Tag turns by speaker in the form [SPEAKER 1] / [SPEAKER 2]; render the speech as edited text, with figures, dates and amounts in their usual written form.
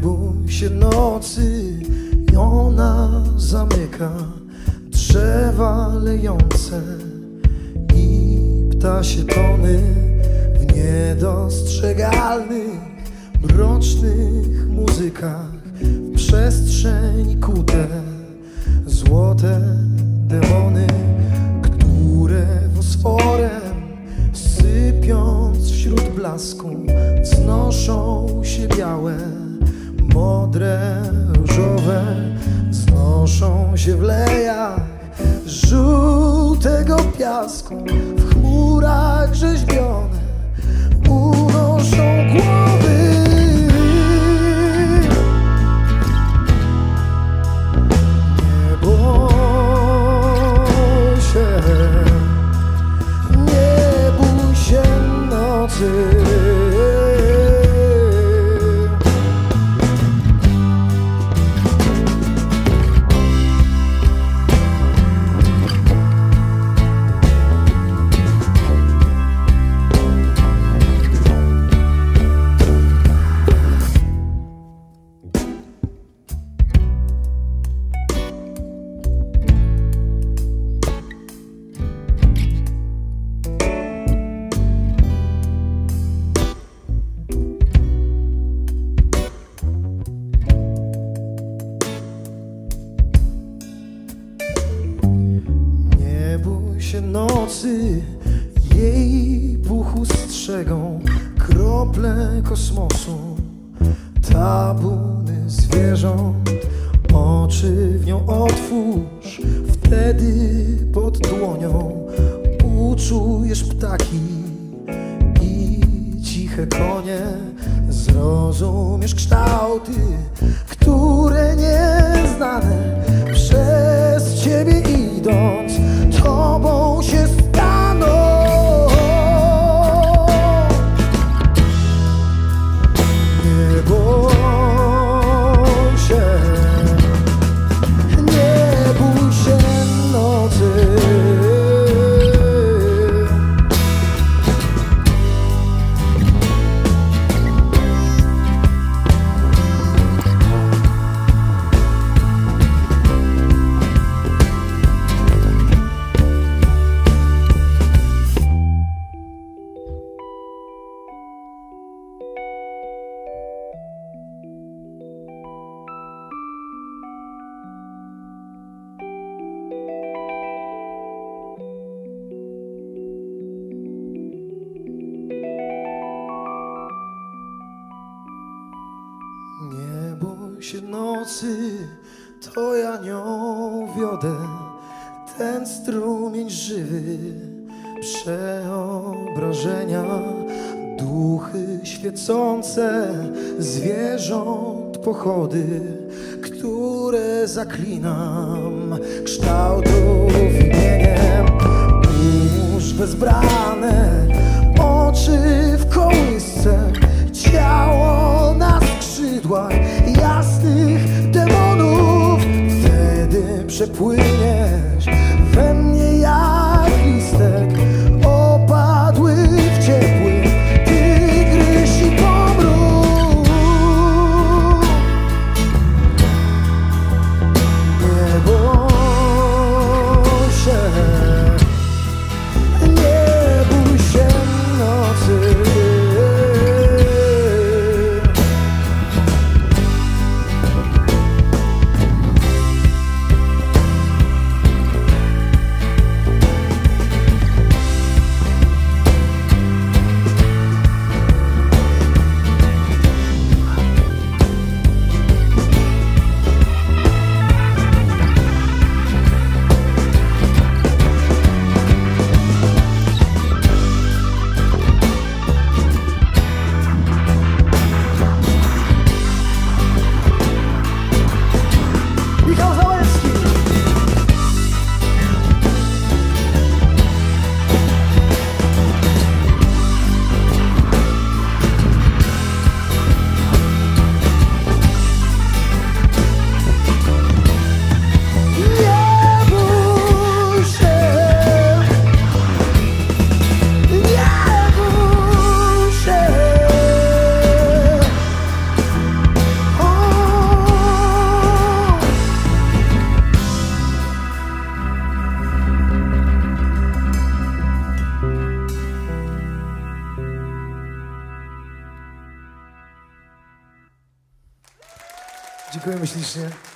[SPEAKER 1] bój się nocy, i ona zamyka drzewa lejące i ptasie tony w niedostrzegalnych, mrocznych muzykach, w przestrzeni kute złote demony, które fosforem sypiąc wśród blasku wznoszą się białe, modre, różowe, wznoszą się w lejach żółtego piasku, w chmurach rzeźbione unoszą głowy. Nie bój się nocy. Nocy jej puchu strzegą krople kosmosu, tabuny zwierząt. Oczy w nią otwórz, wtedy pod dłonią uczujesz ptaki i ciche konie. Zrozumiesz kształty, które nieznane przez ciebie idąc tobą się staną. Nie bój się nocy. Nie bój się nocy, to ja nią wiodę, ten strumień żywy, przeobrażenia, duchy świecące, zwierząt pochody, które zaklinam kształtów imieniem. Już wezbrane oczy w kołysce, ciało na skrzydłach jasnych demonów. Wtedy przepłyniesz we mnie jak listek opadły w ciepły tygrysi pomruk. Nie bój się nocy. Dziękujemy ślicznie.